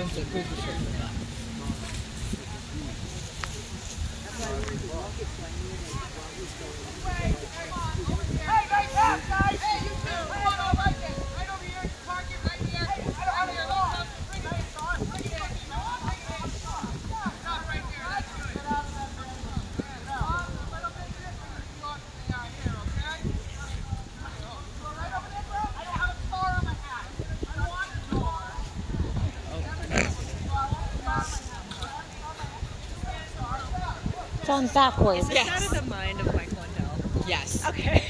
Who's the shirt for that? It's on backwards. Is this out of the mind of Mike Lundell? Yes. Okay.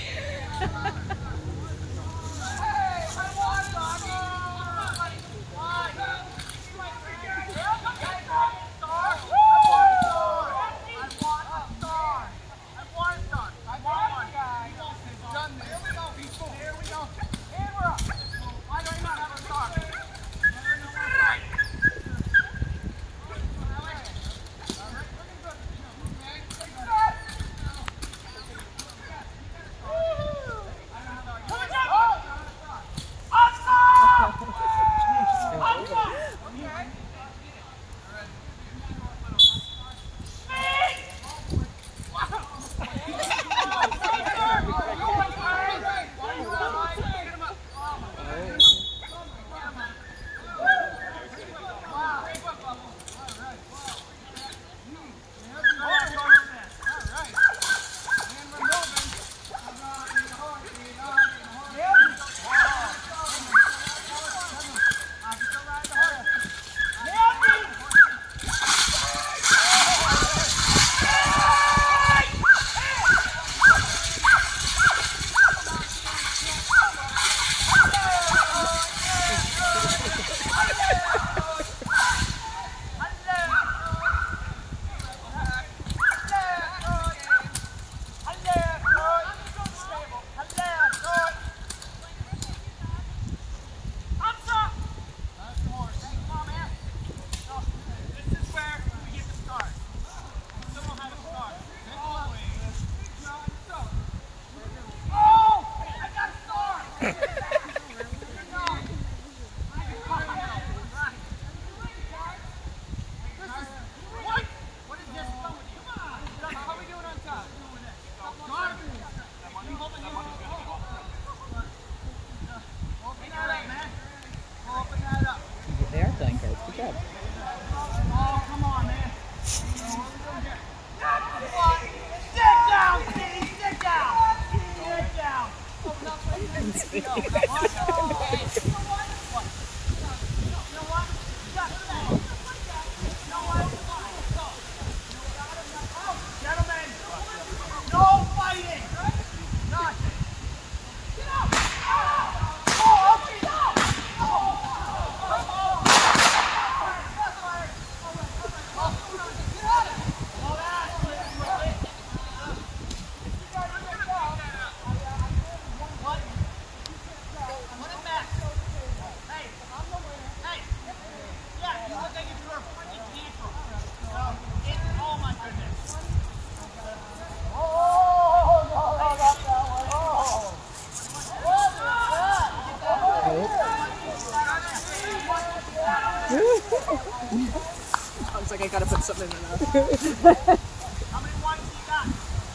They are playing cards. Good job. Oh, come on, man. Sit down, Steve. Sit down. Sit down. You know what? Gentlemen, no fighting. Nothing. Get up. Oh, okay. Sounds like I gotta put something in my mouth. How many ones you got?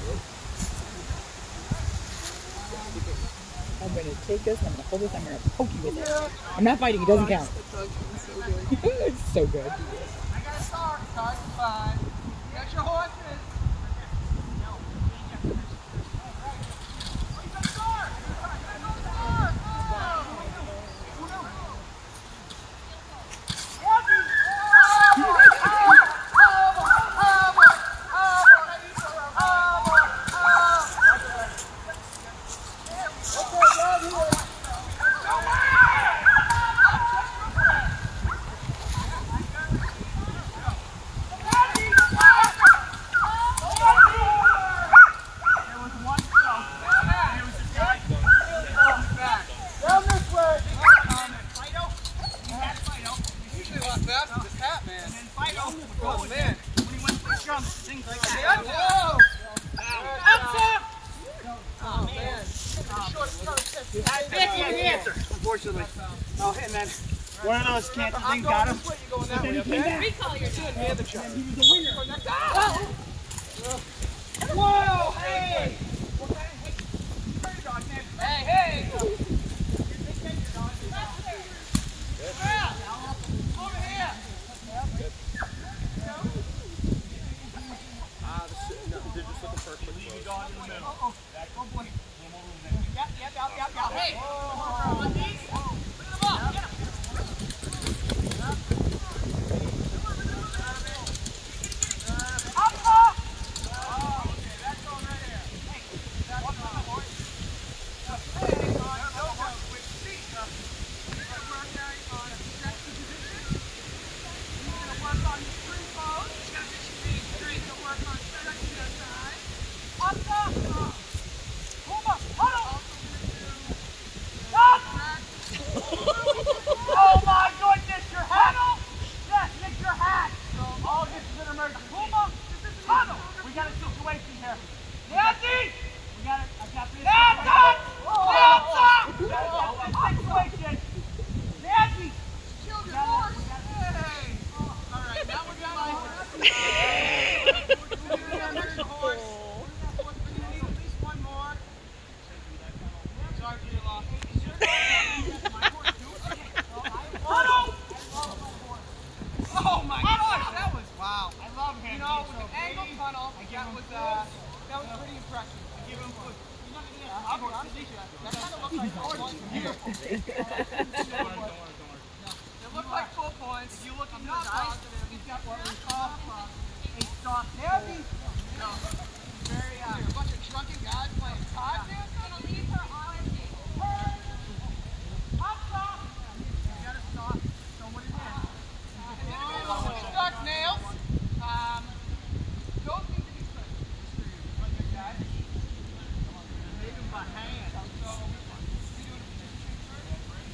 I'm gonna take this, I'm gonna hold this, I'm gonna poke you with it. I'm not fighting, it doesn't count. It's so good. I got a star. Stars are fine. Get your horses. Unfortunately. Oh, and then One of those cancer things got him. You're going that way, okay? Recall your dog. The other shot. He was the winner. Whoa! Hey! Hey, hey! Over here! They're just looking for a quick leave your dog in the middle. Oh boy. Yep. Hey! On these? Put them up! Get 'em. Up, up! Oh, okay, that's going right here. Hey, that's going on, boy. Hey, don't go quick feet. We're working on a sexy position. You're going to work on your free pose. It's going to get your feet straight to work on stretching the side. Up, up! Puma, huddle! Stop! Oh my goodness, your hat! Yes, Nick, your hat! All this is an emergency. Puma, huddle! We got a situation here. Nancy! We got it. I got this. Nancy! We got this situation. Nancy! Killed your horse! Hey! Alright, now we're going to horse. We're going to need at least one more. Sorry for your loss. Oh my gosh, that was wow. I love him. You know, with the angle tunnel, that was pretty impressive. I give him foot. That kind of looks like horse. Beautiful. It looked like full points. If you look into his eyes, he's got what we call a soft heavy. No. Very a bunch of drunken guys playing cards. Gonna leave her on her feet. Up top. You gotta stop. Show what it is. Stuck nails. Those need to be stretched. Like this guy. Make them by hand. So, you doing a position change first?